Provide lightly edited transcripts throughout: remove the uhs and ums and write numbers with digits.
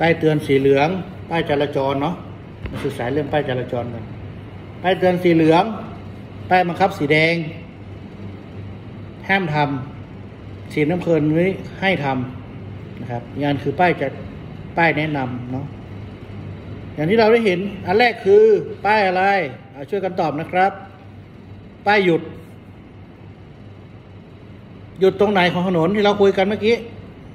ป้ายเตือนสีเหลืองป้ายจราจรเนาะมาศึกษาเรื่องป้ายจราจรกันป้ายเตือนสีเหลืองป้ายบังคับสีแดงห้ามทำสีน้ำเงินนี้ให้ทำนะครับงานคือป้ายแนะนำเนาะอย่างที่เราได้เห็นอันแรกคือป้ายอะไรช่วยกันตอบนะครับป้ายหยุดตรงไหนของถนนที่เราคุยกันเมื่อกี้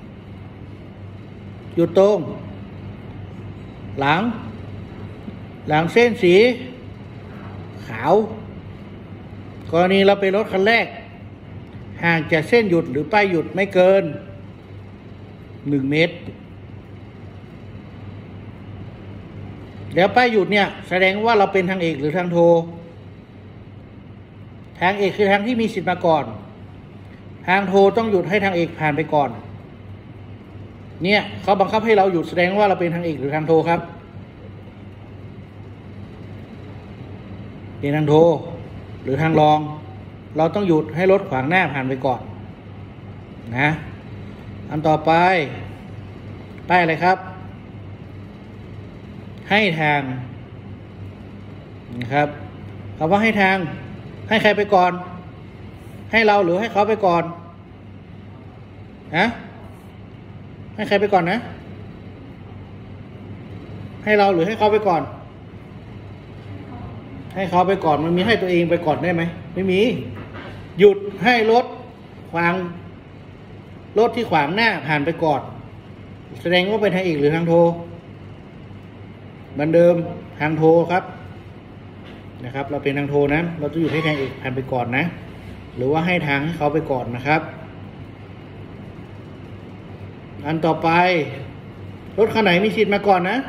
หยุดตรงหลังเส้นสีขาวกรณีเราเป็นรถคันแรกห่างจากเส้นหยุดหรือป้ายหยุดไม่เกิน1 เมตรแล้วป้ายหยุดเนี่ยแสดงว่าเราเป็นทางเอกหรือทางโททางเอกคือทางที่มีสิทธิ์มาก่อนทางโทต้องหยุดให้ทางเอกผ่านไปก่อนเนี่ยเขาบังคับให้เราหยุดแสดงว่าเราเป็นทางเอกหรือทางโทครับเป็นทางโทหรือทางรองเราต้องหยุดให้รถขวางหน้าผ่านไปก่อนนะอันต่อไปป้ายอะไรครับให้ทางนะครับคำว่าให้ทางให้ใครไปก่อนให้เราหรือให้เขาไปก่อนนะให้ใครไปก่อนนะให้เราหรือให้เขาไปก่อนให้เขาไปก่อนมันมีให้ตัวเองไปก่อนได้ไหมไม่มีหยุดให้รถที่ขวางหน้าผ่านไปก่อนแสดงว่าเป็นทางเอกหรือทางโทเหมือนเดิมทางโทครับนะครับเราเป็นทางโทนะเราต้องหยุดให้ทางเอกผ่านไปก่อนนะหรือว่าให้ทางให้เขาไปก่อนนะครับอันต่อไปรถคันไหนมีสิทธิ์มาก่อนนะ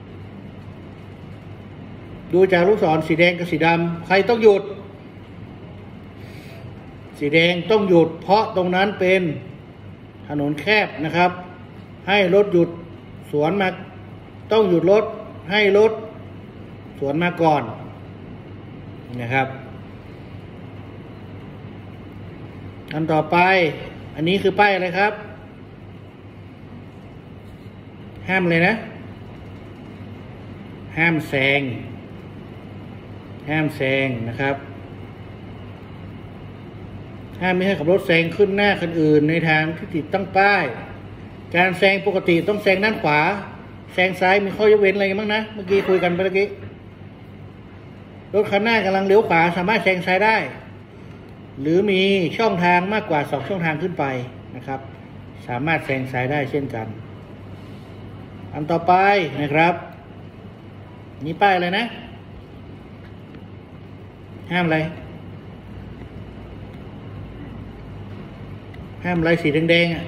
ดูจากลูกศรสีแดงกับสีดำใครต้องหยุดสีแดงต้องหยุดเพราะตรงนั้นเป็นถนนแคบนะครับให้รถหยุดสวนมาต้องหยุดรถให้รถสวนมาก่อนนะครับอันต่อไปอันนี้คือป้ายอะไรครับห้ามเลยนะห้ามแซงนะครับห้ามไม่ให้ขับรถแซงขึ้นหน้าคันอื่นในทางที่ติดตั้งป้ายการแซงปกติต้องแซงด้านขวาแซงซ้ายมีข้อยกเว้นอะไรกันบ้างนะเมื่อกี้คุยกันไปเมื่อกี้รถคันหน้ากำลังเลี้ยวขวาสามารถแซงซ้ายได้หรือมีช่องทางมากกว่า2 ช่องทางขึ้นไปนะครับสามารถแซงซ้ายได้เช่นกันอันต่อไปนะครับนี่ป้ายอะไรนะห้ามอะไรสีแดงๆอ่ะ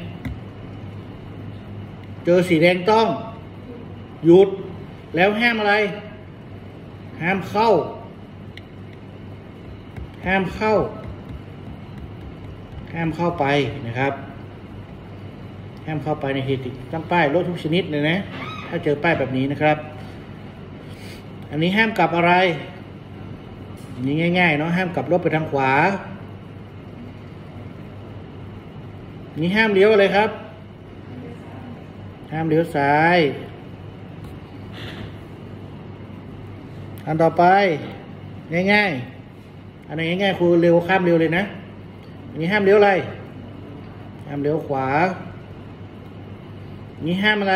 เจอสีแดงต้องหยุดแล้วห้ามอะไรห้ามเข้าไปนะครับห้ามเข้าไปในที่ติดตั้งป้ายรถทุกชนิดเลยนะถ้าเจอป้ายแบบนี้นะครับอันนี้ห้ามกลับอะไรนี่ง่ายๆเนาะห้ามกลับรถไปทางขวานี่ห้ามเลี้ยวอะไรครับห้ามเลี้ยวซ้ายอันต่อไปง่ายๆอันไหนง่ายๆครูเร็วข้ามเร็วเลยนะอันนี้ห้ามเลี้ยวอะไรห้ามเลี้ยวขวานี่ห้ามอะไร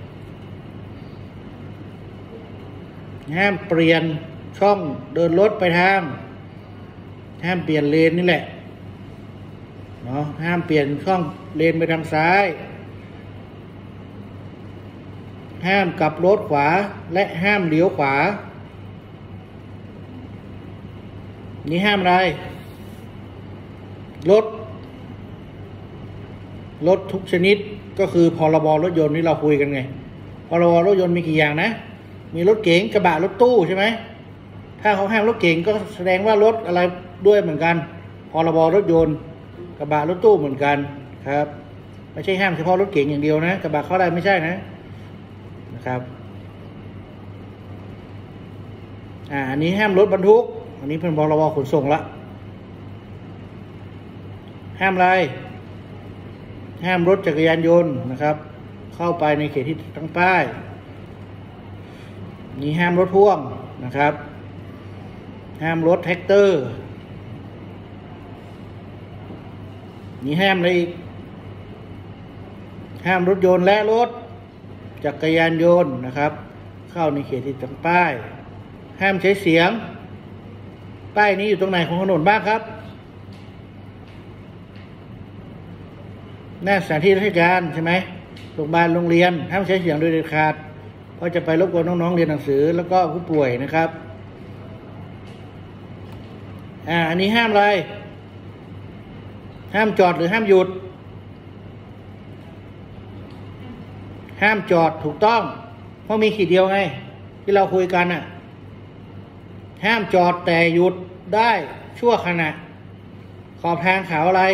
ห้ามเปลี่ยนช่องเดินรถไปทางห้ามเปลี่ยนเลนนี่แหละเนาะห้ามเปลี่ยนช่องเลนไปทางซ้ายห้ามกลับรถขวาและห้ามเลี้ยวขวานี่ห้ามอะไรรถทุกชนิดก็คือพรบรถยนต์ที่เราคุยกันไงพรบรถยนต์มีกี่อย่างนะมีรถเก๋งกระบะรถตู้ใช่ไหมถ้าเขาห้ามรถเก๋งก็แสดงว่ารถอะไรด้วยเหมือนกันพรบรถยนต์กระบะรถตู้เหมือนกันครับไม่ใช่ห้ามเฉพาะรถเก๋งอย่างเดียวนะกระบะเข้าได้ไม่ใช่นะครับอันนี้ห้ามรถบรรทุกอันนี้เป็นพรบขนส่งละห้ามอะไรห้ามรถจักรยานยนต์นะครับเข้าไปในเขตที่ติดตั้งป้ายนี้ห้ามรถพ่วงนะครับห้ามรถแท็กเตอร์นี้ห้ามอะไรอีกห้ามรถยนต์และรถจักรยานยนต์นะครับเข้าในเขตที่ติดตั้งป้ายห้ามใช้เสียงป้ายนี้อยู่ตรงไหนของถนนบ้างครับหน้าสถานที่ราชการใช่ไหมโรงพยาบาลโรงเรียนห้ามใช้เสียงโดยเด็ดขาดเพราะจะไปรบกวนน้องๆเรียนหนังสือแล้วก็ผู้ป่วยนะครับอันนี้ห้ามอะไรห้ามจอดหรือห้ามหยุดห้ามจอดถูกต้องเพราะมีขีดเดียวไงที่เราคุยกันห้ามจอดแต่หยุดได้ชั่วขณะขอบทางขาวอะไร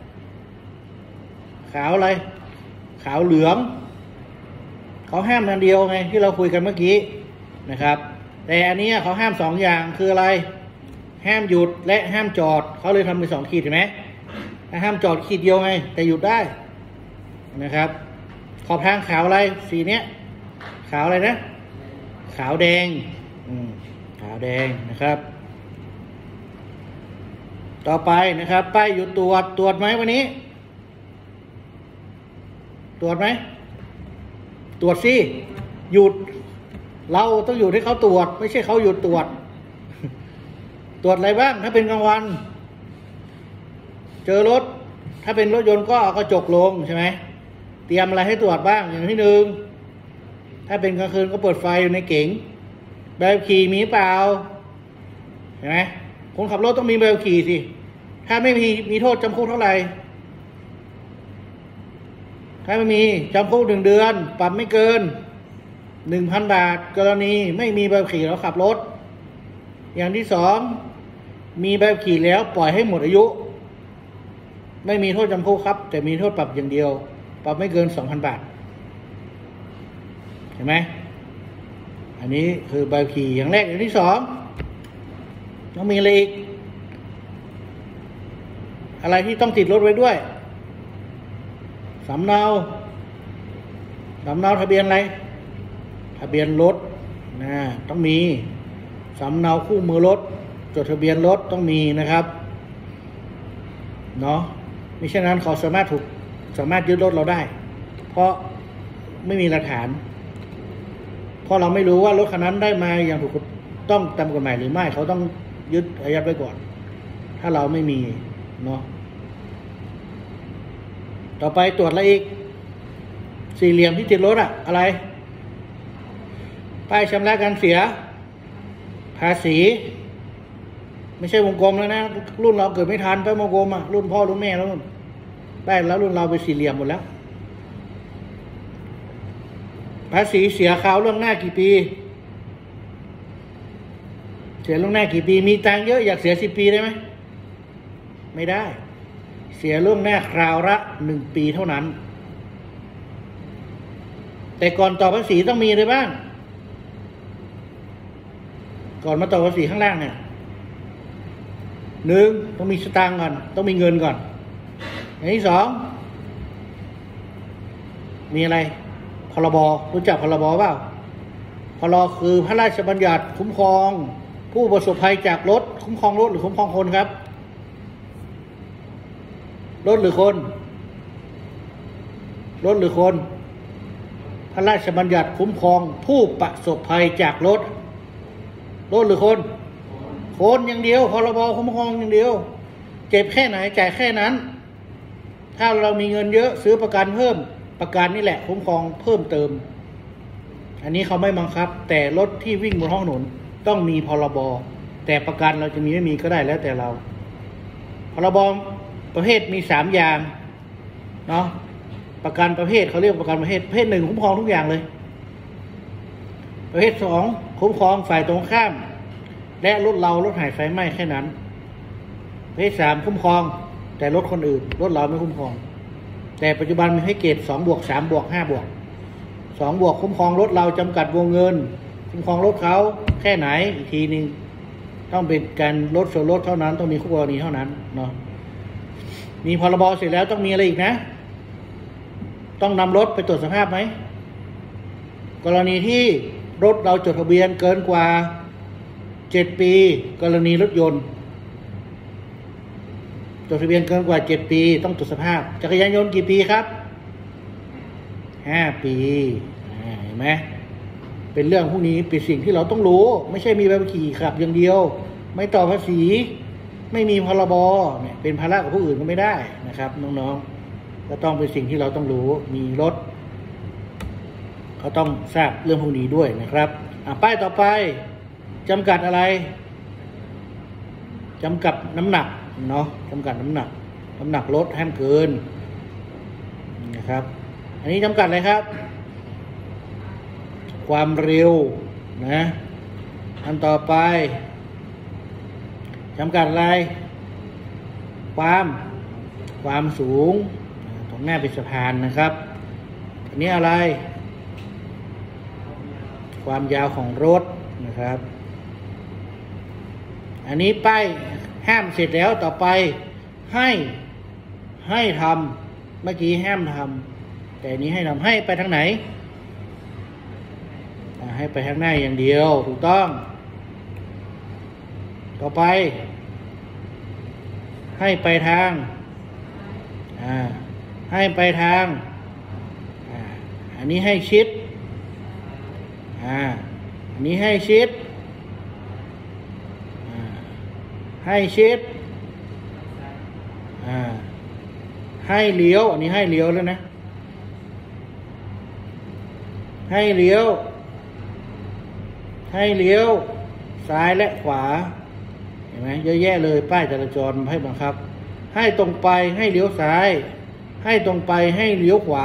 ขาวอะไรขาวเหลืองเขาห้ามนันเดียวไงที่เราคุยกันเมื่อกี้นะครับแต่อันนี้เขาห้าม2 อย่างคืออะไรห้ามหยุดและห้ามจอดเขาเลยทำเป็น2 ขีดเห็นไหมห้ามจอดขีดเดียวไงแต่หยุดได้นะครับขอบทางขาวอะไรสีเนี้ยขาวอะไรนะขาวแดงขาวแดงนะครับต่อไปนะครับป้ายหยุดตรวจไหมวันนี้ตรวจไหมตรวจสิหยุดเราต้องหยุดให้เขาตรวจไม่ใช่เขาหยุดตรวจตรวจอะไรบ้างถ้าเป็นกลางวันเจอรถถ้าเป็นรถยนต์ก็เอากระจกลงใช่ไหมเตรียมอะไรให้ตรวจบ้างอย่างที่1ถ้าเป็นกลางคืนก็เปิดไฟอยู่ในเก๋งใบขับขี่มีเปล่าเห็นไหมคนขับรถต้องมีใบขับขี่สิถ้าไม่มีโทษจำคุกเท่าไหร่ถ้าไม่มีจำคุก1 เดือนปรับไม่เกิน 1,000 บาทกรณีไม่มีใบขับขี่แล้วขับรถอย่างที่2มีใบขับขี่แล้วปล่อยให้หมดอายุไม่มีโทษจำคุกครับแต่มีโทษปรับอย่างเดียวปรับไม่เกิน 2,000 บาทเห็นไหมอันนี้คือใบขับขี่อย่างแรกอย่างที่2ต้องมีอะไรอีกอะไรที่ต้องติดรถไว้ด้วยสำเนาทะเบียนอะไรทะเบียนรถต้องมีสำเนาคู่มือรถจดทะเบียนรถต้องมีนะครับเนาะไม่เช่นนั้นเขาสามารถยึดรถเราได้เพราะไม่มีหลักฐานเพราะเราไม่รู้ว่ารถคันนั้นได้มาอย่างถูกต้องตามกฎหมายหรือไม่เขาต้องยึดอายัดไว้ก่อนถ้าเราไม่มีเนาะต่อไปตรวจอะไรอีกสี่เหลี่ยมที่ติดรถอะไรป้ายชำระการเสียภาษีไม่ใช่วงกลมแล้วนะรุ่นเราเกิดไม่ทันป้ายวงกลมรุ่นพ่อรุ่นแม่แล้วป้ายแล้วรุ่นเราเป็นสี่เหลี่ยมหมดแล้วภาษีเสียคราวล่วงหน้ากี่ปีเสียล่วงหน้ากี่ปีมีตังค์เยอะอยากเสีย10 ปีได้ไหมไม่ได้เสียล่วงหน้าคราวละ1 ปีเท่านั้นแต่ก่อนต่อภาษีต้องมีอะไรบ้างก่อนมาต่อภาษีข้างล่างเนี่ย1ต้องมีสตางค์ก่อนต้องมีเงินก่อนอย่างที่2มีอะไรพรบรู้จักพรบเปล่าพรบคือพระราชบัญญัติคุ้มครองผู้ประสบภัยจากรถคุ้มครองรถหรือคุ้มครองคนครับรถหรือคนพระราชบัญญัติคุ้มครองผู้ประสบภัยจากรถหรือคนอย่างเดียวพรบคุ้มครองอย่างเดียวเจ็บแค่ไหนจ่ายแค่นั้นถ้าเรามีเงินเยอะซื้อประกันเพิ่มประกันนี่แหละคุ้มครองเพิ่มเติมอันนี้เขาไม่บังคับแต่รถที่วิ่งบนท้องถนนต้องมีพรบแต่ประกันเราจะมีไม่มีก็ได้แล้วแต่เราพรบประเภทมี3 อย่างเนาะประกันประเภทเขาเรียกประกันประเภท1คุ้มครองทุกอย่างเลยประเภท2คุ้มครองฝ่ายตรงข้ามและรถหายไฟไหม้แค่นั้นประเภท3คุ้มครองแต่รถคนอื่นรถเราไม่คุ้มครองแต่ปัจจุบันมีให้เกรด2 บวก 3 บวก 5 บวก2 บวกคุ้มครองรถเราจำกัดวงเงินคุ้มครองรถเขาแค่ไหนอีกทีนึงต้องเป็นการลดส่วนลดเท่านั้นต้องมีคู่กรณีเท่านั้นเนาะมีพรบเสร็จแล้วต้องมีอะไรอีกนะต้องนำรถไปตรวจสภาพไหมกรณีที่รถเราจดทะเบียนเกินกว่า7 ปีกรณีรถยนต์จดทะเบียนเกินกว่า7 ปีต้องตรวจสภาพจักรยานยนต์กี่ปีครับ5 ปีเห็นไหมเป็นเรื่องพวกนี้เป็นสิ่งที่เราต้องรู้ไม่ใช่มีใบขับขี่ขับอย่างเดียวไม่ต่อภาษีไม่มีพรบเนี่ยเป็นภาระกับผู้อื่นก็ไม่ได้นะครับน้องๆก็ต้องเป็นสิ่งที่เราต้องรู้มีรถก็ต้องทราบเรื่องพวกนี้ด้วยนะครับป้ายต่อไปจำกัดอะไรจำกัดน้ำหนักเนาะจำกัดน้ำหนักรถห้ามเกินนะครับอันนี้จำกัดอะไรครับความเร็วนะอันต่อไปจำกัดอะไรความสูงตรงหน้าเป็นสะพานนะครับอันนี้อะไรความยาวของรถนะครับอันนี้ป้ายห้ามเสร็จแล้วต่อไปให้ทำเมื่อกี้ห้ามทำแต่นี้ให้ทำให้ไปทางไหนให้ไปทางหน้าอย่างเดียวถูกต้องต่อไปให้ไปทางอันนี้ให้ชิดอันนี้ให้ชิดให้เลี้ยวอันนี้ให้เลี้ยวแล้วนะให้เลี้ยวซ้ายและขวาเห็นไหมเยอะแยะเลยป้ายจราจรให้บังคับให้ตรงไปให้เลี้ยวซ้ายให้ตรงไปให้เลี้ยวขวา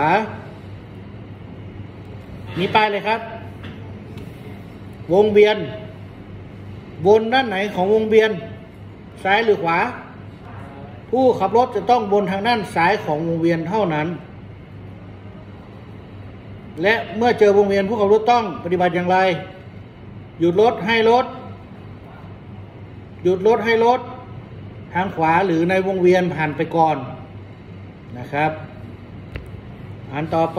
นี่ป้ายเลยครับวงเวียนวนด้านไหนของวงเวียนซ้ายหรือขวาผู้ขับรถจะต้องวนทางด้านซ้ายของวงเวียนเท่านั้นและเมื่อเจอวงเวียนผู้ขับรถต้องปฏิบัติอย่างไรหยุดรถให้รถทางขวาหรือในวงเวียนผ่านไปก่อนนะครับอันต่อไป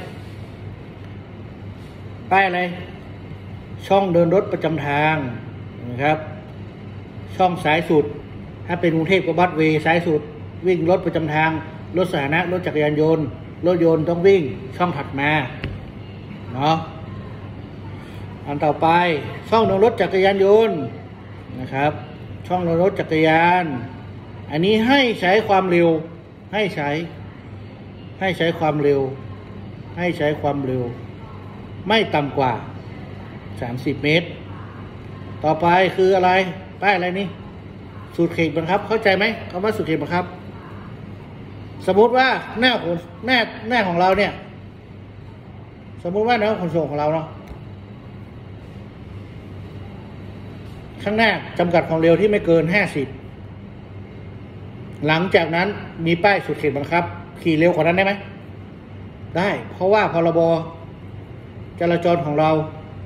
ป้ายอะไรช่องเดินรถประจำทางนะครับช่องสายสุดถ้าเป็นกรุงเทพก็บัสเวย์สายสุดวิ่งรถประจำทางรถสาธารณะรถจักรยานยนต์รถยนต์ต้องวิ่งช่องถัดมาเนาะอันต่อไปช่องเดินรถจักรยานยนต์นะครับช่องเดินรถจักรยานอันนี้ให้ใช้ความเร็วให้ใช้ความเร็วไม่ต่ำกว่า30 เมตรต่อไปคืออะไรป้ายอะไรนี่สูตรเขตบังคับเข้าใจไหมคำว่าสูตรเขตบังคับสมมุติว่าหน้าของเราเนี่ยสมมุติว่าหน้าขนส่งของเราเนาะข้างหน้าจำกัดความเร็วที่ไม่เกิน50หลังจากนั้นมีป้ายสูตรเขตบังคับขี่เร็วกว่านั้นได้ไหมได้เพราะว่าพรบจราจรของเรา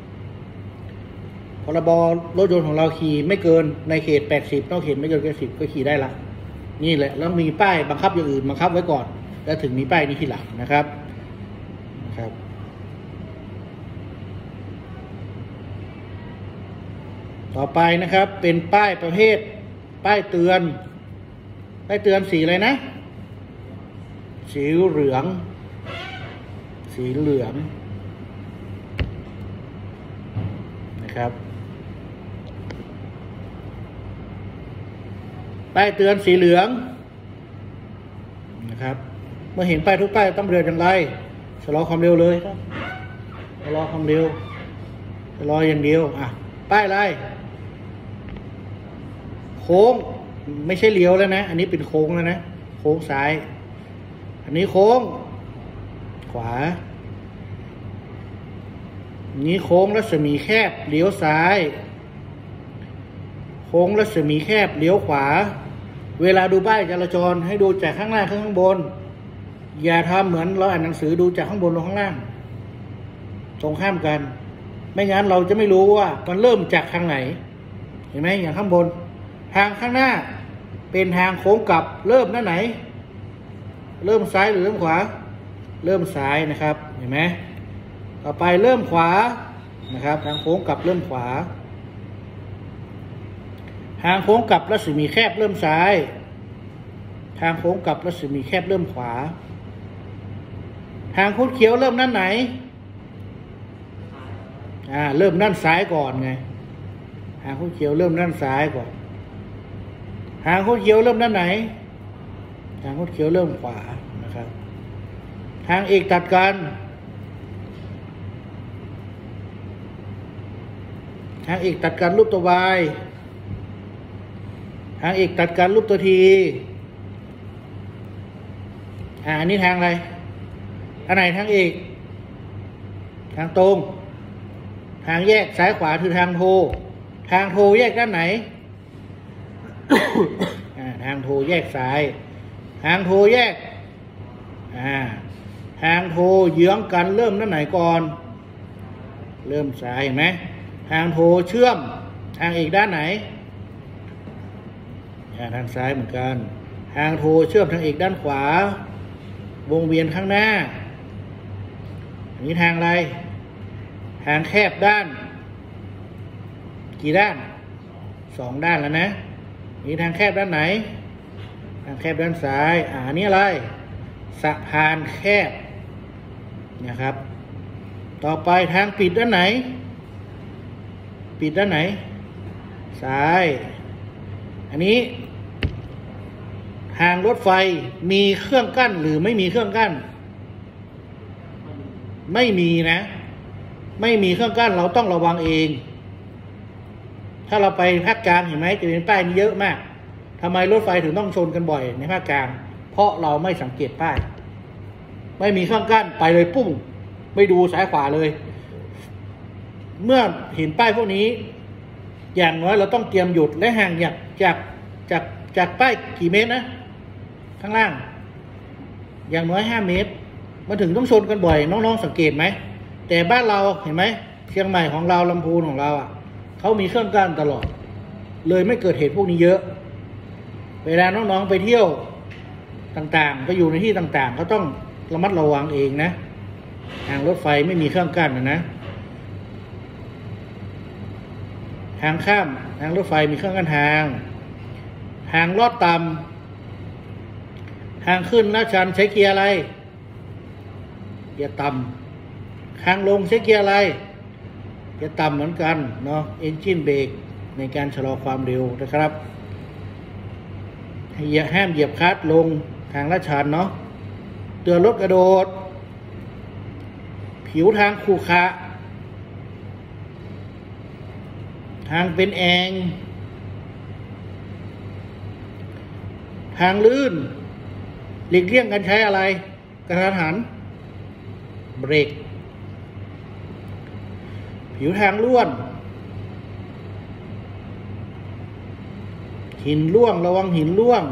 พรบรถยนต์ของเราขี่ไม่เกินในเขต80นอกเขตไม่เกิน80ก็ขี่ได้ละนี่แหละแล้วมีป้ายบังคับอย่างอื่นบังคับไว้ก่อนแล้วถึงมีป้ายนี้ทีหลังนะครับต่อไปนะครับเป็นป้ายประเภทป้ายเตือนสีอะไรนะสีเหลืองนะครับป้ายเตือนสีเหลืองนะครับเมื่อเห็นป้ายทุกป้ายต้องเดินอย่างไรชะลอความเร็วเลยครับชะลอความเร็วชะลออย่างเดียวป้ายอะไรโค้งไม่ใช่เลี้ยวแล้วนะอันนี้เป็นโค้งแล้วนะโค้งซ้ายอันนี้โค้งขวานี้โค้งรัศมีแคบเลี้ยวซ้ายโค้งรัศมีแคบเลี้ยวขวาเวลาดูป้ายจราจรให้ดูจากข้างล่างข้างบนอย่าทำเหมือนเราอ่านหนังสือดูจากข้างบนลงข้างล่างตรงข้ามกันไม่งั้นเราจะไม่รู้ว่ามันเริ่มจากทางไหนเห็นไหมอย่างข้างบนทางข้างหน้าเป็นทางโค้งกลับเริ่มด้านไหนเริ่มซ้ายหรือเริ่มขวาเริ่มซ้ายนะครับเห็นไหมต่อไปเริ่มขวานะครับทางโค้งกลับเริ่มขวาทางโค้งกลับรัศมีแคบเริ่มซ้ายทางโค้งกลับรัศมีแคบเริ่มขวาทางโค้งเขียวเริ่มด้านไหนเริ่มด้านซ้ายก่อนไงทางโค้งเขียวเริ่มด้านซ้ายก่อนทางโค้งเขียวเริ่มด้านไหนทางโค้งเขียวเริ่มขวานะครับทางเอกตัดกันทางเอกตัดกันรูปตัว Y ทางเอกตัดกันรูปตัว T อันนี้ทางอะไรอันไหนทางเอกทางตรงทางแยกซ้ายขวาคือทางโททางโทแยกด้านไหน ทางโทแยกซ้ายทางโทแยกทางโทเยื้องกันเริ่มด้านไหนก่อนเริ่มซ้ายเห็นไหมทางโทเชื่อมทางเอกด้านไหนทางซ้ายเหมือนกันทางโทเชื่อมทางเอกด้านขวาวงเวียนข้างหน้าอันนี้ทางอะไรทางแคบด้านกี่ด้าน2 ด้านแล้วนะนี่ทางแคบด้านไหนทางแคบด้านซ้ายอันนี้อะไรสะพานแคบนะครับต่อไปทางปิดด้านไหนปิดด้านไหนซ้ายอันนี้ทางรถไฟมีเครื่องกั้นหรือไม่มีเครื่องกั้นไม่มีนะไม่มีเครื่องกั้นเราต้องระวังเองถ้าเราไปภาคกลางเห็นไหมจะเป็นป้ายนี้เยอะมากทำไมรถไฟถึงต้องชนกันบ่อยในภาคกลางเพราะเราไม่สังเกตป้ายไม่มีเครื่องกั้นไปเลยปุ้งไม่ดูซ้ายขวาเลยเมื่อเห็นป้ายพวกนี้อย่างน้อยเราต้องเตรียมหยุดและห่างจากป้ายกี่เมตรนะข้างล่างอย่างน้อย5 เมตรมาถึงต้องชนกันบ่อยน้องๆสังเกตไหมแต่บ้านเราเห็นไหมเชียงใหม่ของเราลำพูนของเราเขามีเครื่องกั้นตลอดเลยไม่เกิดเหตุพวกนี้เยอะเวลาน้องๆไปเที่ยวต่างๆไปอยู่ในที่ต่างๆก็ต้องระมัดระวังเองนะทางรถไฟไม่มีเครื่องกั้นนะทางข้ามทางรถไฟมีเครื่องกั้นทางลอดต่ำทางขึ้นลาดชันใช้เกียร์อะไรเกียร์ต่ำทางลงใช้เกียร์อะไรเกียร์ต่ำเหมือนกันเนาะเอนจินเบรกในการชะลอความเร็วนะครับห้ามเหยียบคลัตช์ลงทางลาดชันเนาะเตือนรถกระโดดผิวทางขรุขระทางเป็นแอ่งทางลื่นหลีกเลี่ยงการใช้อะไรกระทันหันเบรกผิวทางร่วนหินร่วงระวังหินร่วง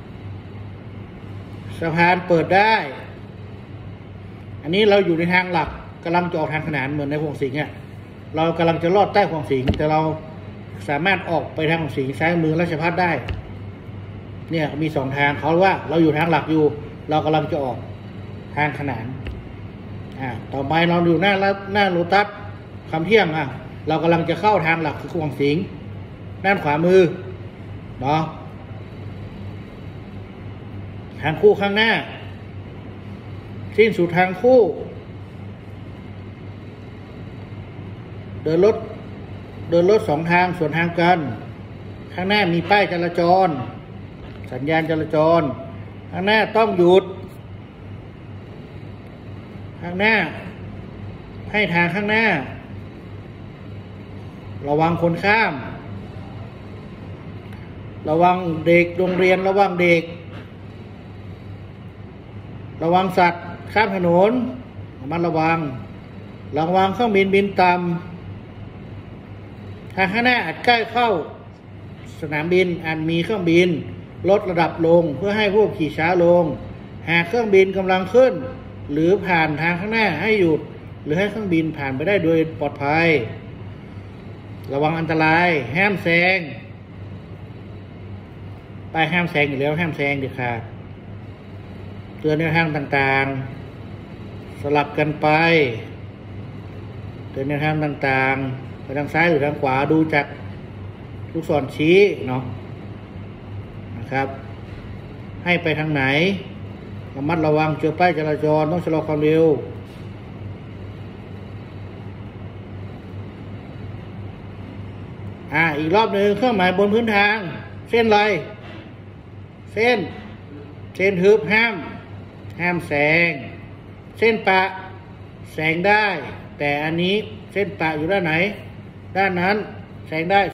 สะพานเปิดได้อันนี้เราอยู่ในทางหลักกำลังจะออกทางขนานเหมือนในคลองสิงห์เรากำลังจะลอดใต้คลองสิงห์แต่เราสามารถออกไปทางคลองสิงห์ซ้ายมือราชภัฏได้เนี่ยมี2 ทางเขาว่าเราอยู่ทางหลักอยู่เรากำลังจะออกทางขนานต่อไปเราอยู่หน้าโลตัสคำเที่ยงเรากำลังจะเข้าทางหลักคือคลองสิงห์ด้านขวามือเนาะทางคู่ข้างหน้าสิ้นสุดทางคู่เดินรถ2 ทางส่วนทางกันข้างหน้ามีป้ายจราจรสัญญาณจราจรข้างหน้าต้องหยุดข้างหน้าให้ทางข้างหน้าระวังคนข้ามระวังเด็กโรงเรียนระวังเด็กระวังสัตว์ข้ามถนนระวังเครื่องบินบินต่ำทางข้างหน้าอาจใกล้เข้าสนามบินอาจมีเครื่องบินลดระดับลงเพื่อให้ผู้ขี่ช้าลงหากเครื่องบินกำลังขึ้นหรือผ่านทางข้างหน้าให้หยุดหรือให้เครื่องบินผ่านไปได้โดยปลอดภัยระวังอันตรายห้ามแซงป้ายห้ามแซงอยู่แล้วห้ามแซงเด็ดขาดเตือนในทางต่างๆลับกันไปเดินในทางต่างๆไปทางซ้ายหรือทางขวาดูจากลูกศรชี้เนาะนะครับ ให้ไปทางไหนระมัดระวังเจอป้ายจราจรต้องชะลอความเร็วอีกรอบหนึ่งเครื่องหมายบนพื้นทางเส้นอะไรเส้นทึบห้ามแซงเส้นปะแซงได้แต่อันนี้เส้นปะอยู่ด้านไหนด้านนั้นแซงได้